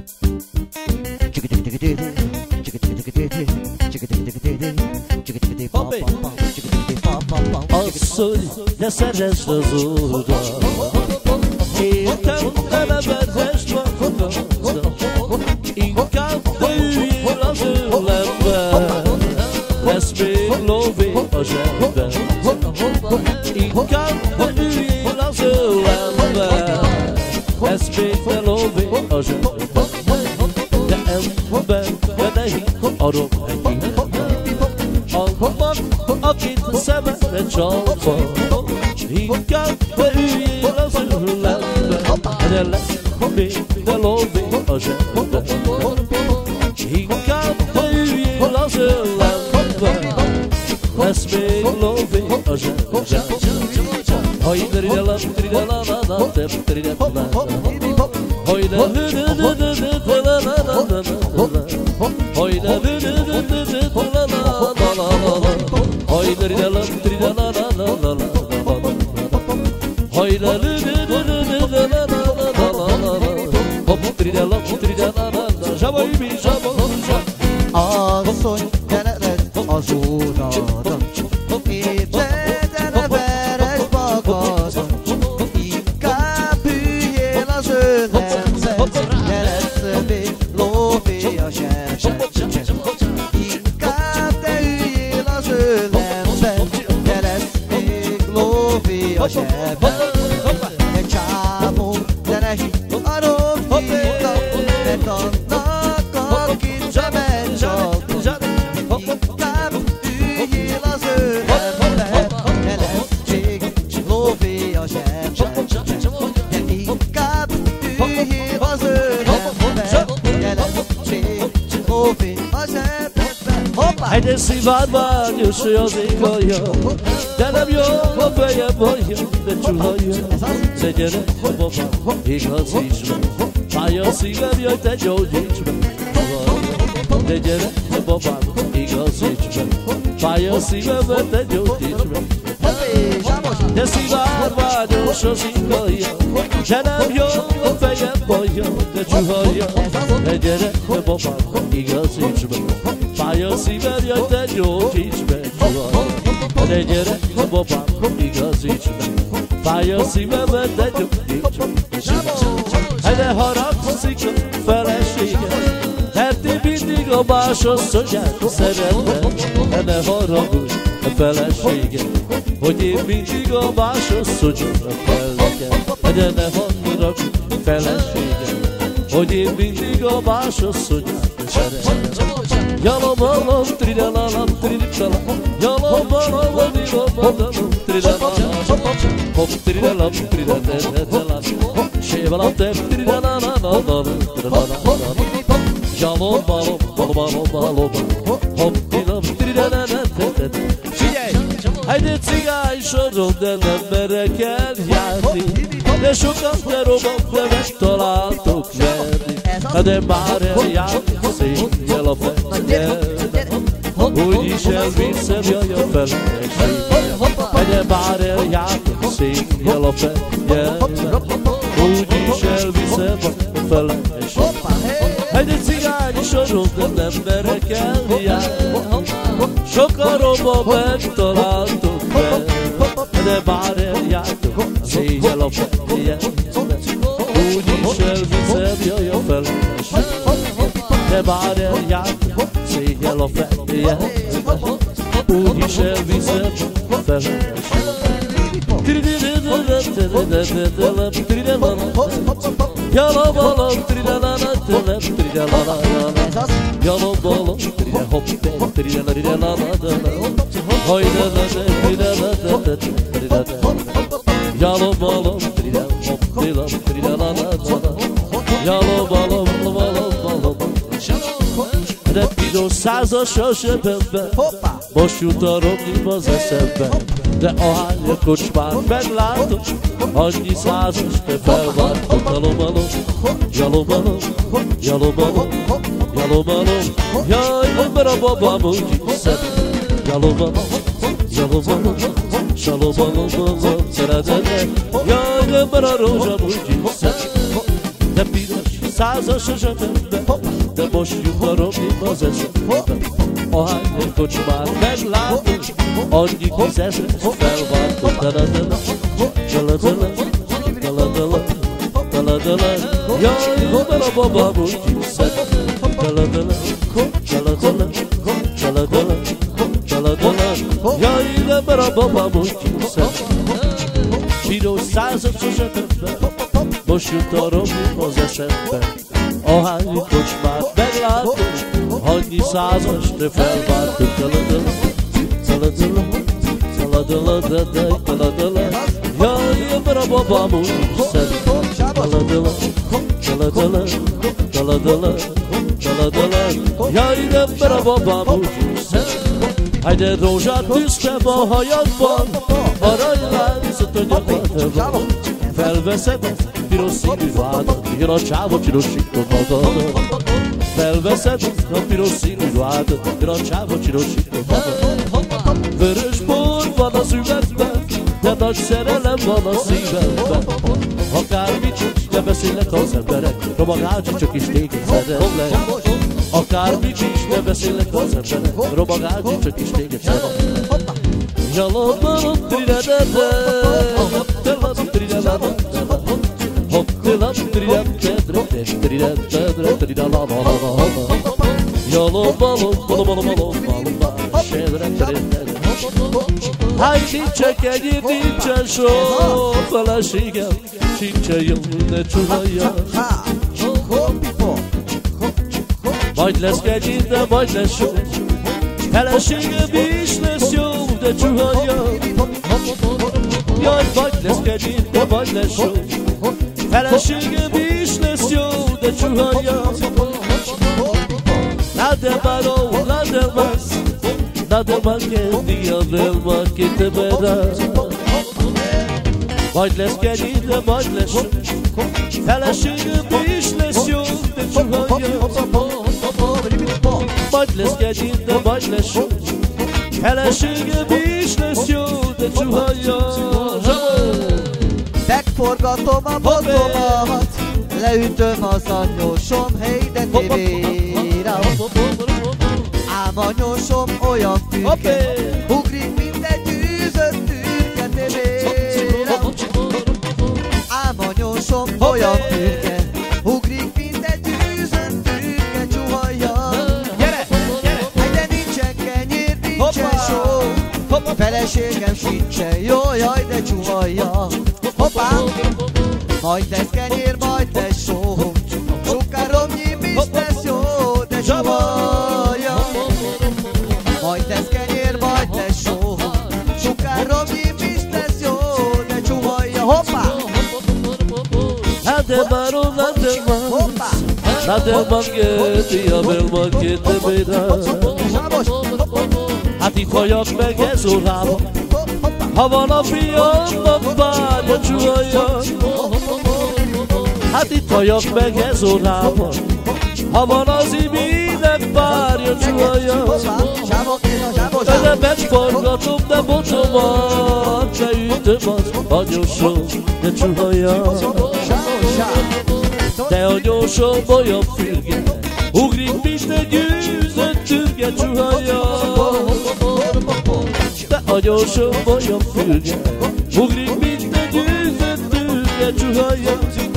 Asszony, ne szeresd az oldal, értem, de ne vezess magadat, inkább te üljél az ölembe, lesz még lóvé a zsebben. Inkább te üljél az ölembe, lesz még te lóvé a zsebben. De ember, de ne hidd a romhegyen, annak, akit a szemedre csapva, inkább te üljél az ölembe, de lesz még te lóvé a zsebben. Inkább te üljél az ölembe, lesz még lóvé a zsebben. Haj, de ride la, ride la la la, te ride la la. Haj, de la la la la la la. Haj, de la la la la la. Haj, de ride la, ride la la la la la. Haj, de la la la la la la. Hop, ride la, ride la la la. Zsabai mi, zsabai, zsabai. Asszony, gyere az óradat, épre, de ne veresd magadat, inkább hűljél az ölembe, de lesz még lóvé a zsebben. Inkább te hűljél az ölembe, de lesz még lóvé a zsebben. Egy csávó, de ne hidd a romhidat, mert annak, akit szemed csap, inkább üljél az ölembe, de lesz még lóvé a zsebben. De inkább üljél az ölembe, de lesz még lóvé a zsebben. Hoppá! Egy de szívád vágyos, hogy az ég hallja, de nem jó a fejem hallja, de csuhallja. De gyere, babám, igazíts meg, fáj a szívem, jaj, te gyógyíts meg. De gyere, babám, igazíts meg, fáj a szívem, te gyógyíts meg. De szívád vágyos, az ég hallja, de nem jó a fejem hallja, de csuhallja. De gyere, babám, igazíts meg, fáj a szívem, jaj, te gyógyíts meg. De gyere, babám, igazíts meg, fáj a szívemet, de gyógyíts meg. De haragszik a feleségem, mert én mindig a másasszonyát szeretem. De haragudj a feleségem, hogy én mindig a másasszonyra kellekem. De ne haragudj a feleségem, hogy én mindig a másasszonyát szeretem. Yalabalom, tridalalam, tridalalam, yalabalom, tridalalam, tridalalam, hop, tridalalam, tridalalam, shevalam, tridalalam, yalabalom, yalabalom, hop, tridalalam, figyelj! Egy cigány soron, de nem merek eljárni, de sokat ne robok, de megtaláltok verni. De már eljárni széjjel a fenyeget, úgyis elviszem, jaj a feleség. De már eljárni széjjel a fenyeget, úgyis elviszem a feleség. Egy cigány soron, de nem merek eljárni, sokan robok, megtaláltok verni. De már eljártok széjjel a fenyeget, úgyis elviszem, jaj a feleség. De már eljártok széjjel a fenyeget, úgyis elviszem a feleség. Yalabalom, tridalalam, tridalalam, yalabalom, hop, tridalalam, yalabalom, yalabalom, repidó százas a zsebemben, most jut a romnyim az eszemben. De ahány a kocsmát meglátok, annyi százas te felváltok. Yalobalom, yalobalom, yalobalom, yalobalom, jaj, mert a babám úgy hiszem. Yalobalom, yalobalom, shalobalom, szeretetek, jaj, mert a rózsám úgy hiszem. De piros százas a zsebembe, de most jut a romim az eszembe. Ahány kocsmát meglátod, annyi tízezres felváltott. Daladala, daladala, daladala, daladala, jaj, mert a babám úgy hiszed. Daladala, daladala, daladala, daladala, jaj, mert a babám úgy hiszed. Piros százas a zsebembe, most jut a romim az eszembe. Ahány kocsmát meglátod, annyi százas te felváltod. Daladala, daladala, daladala, daladala, daladala, jaj, mert a babám úgy hiszed. Daladala, daladala, daladala, daladala, jaj, mert a babám úgy hiszed. Hajde rózsát tűztem a hajadban, aranyláncot a nyakadban. Felveszed piros színű vádat, jön a csávot, csinosítod magadat. Felveszed a piros színű vádat, jön a csávot, csinosítod magadat. Vörös bor van az üvegben, de nagy szerelem van a szívemben. Akármit is, de beszélnek az emberek, romagácsi csak is téged szeretlek. Akármit is, de beszélnek az emberek, romagácsi csak is téged szeretlek. Yalanlarım tridadada, hoptelam tridadada, hoptelam tridam tedre, tridadada, tridalalalala. Yalan balım, balım balım balım balım, şeydre tridadada. Haydi çekeni dinçe şu feleségem, sincse jönne csuhajja. Majd lesz kegyén, de majd lesz jó, feleségem is lesz jó, de csuhajja. Jaj, vagy lesz kegyén, de majd lesz jó, feleségem is lesz jó, de csuhajja. Nada parou, nada mais, nada mais que diabel que te verá. Majd lesz kegyén, de majd lesz jó, feleségem is lesz jó, de csuhajja. Majd lesz kegyén, de majd lesz jó, feleségem is lesz jó, de csuhajja. Megforgatom a botomat, leütöm az anyósom, hey de tévére. Ám anyósom olyan fürge, ugrik minden gyűzött tűrge tévére. Ám anyósom olyan fürge, ugrik minden gyűzött tűrge, csuhajja. De nincsen kenyér, nincsen só, feleségem sincsen jó, jaj, de csuhajja. Hoppá! Majd lesz kenyér, majd lesz só, sukáromnyi is lesz jó, de csuhajja. Majd lesz kenyér, majd lesz só, sukáromnyi is lesz jó, de csuhajja. Hoppá! Nada maro, nada mais, nada mais que diabel que te verá. Hát itt vagyok meg ez órában, ha van a fiamnak várja, csuhajja. Hát itt vagyok meg ez órában, ha van az iminek várja, csuhajja. De megforgatom, de botomat, de ütöm az anyósom, de csuhajja. De anyósom olyan fürge, ugrik minden gyűzött türge, csuhajja. De anyósom olyan fürge, ugrik minden gyűzött türge, csuhajja.